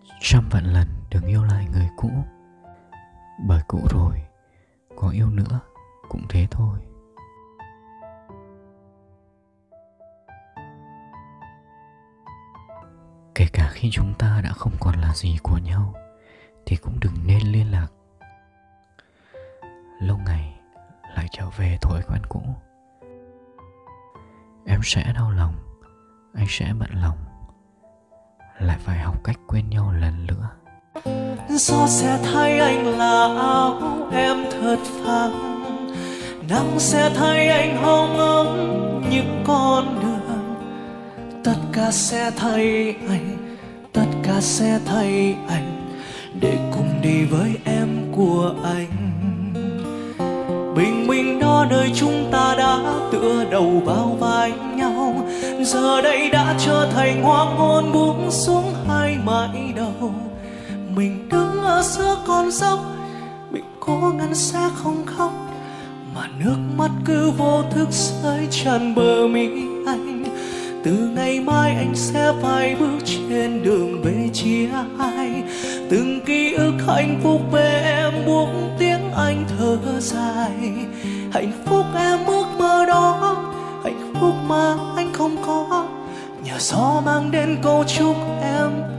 Trăm vạn lần đừng yêu lại người cũ, bởi cũ rồi có yêu nữa cũng thế thôi. Kể cả khi chúng ta đã không còn là gì của nhau thì cũng đừng nên liên lạc. Lâu ngày lại trở về thói quen cũ. Em sẽ đau lòng, anh sẽ bận lòng, lại phải học cách quên nhau lần nữa. Gió sẽ thay anh là áo em thật phẳng, nắng sẽ thay anh hồng ấm những con đường. Tất cả sẽ thay anh, tất cả sẽ thay anh, để cùng đi với em của anh. Bình minh đó nơi chúng ta đã tựa đầu vào vai nhau, giờ đây đã trở thành hoàng hôn buông xuống hai mái đầu. Mình đứng ở giữa con dốc, mình cố ngăn sẽ không khóc, mà nước mắt cứ vô thức rơi tràn bờ mi anh. Từ ngày mai anh sẽ phải bước trên đường về chia hai, từng ký ức hạnh phúc về em buông tiếng anh thở dài. Hạnh phúc em ước mơ đó, hạnh phúc mà anh không có, nhờ gió mang đến câu chúc em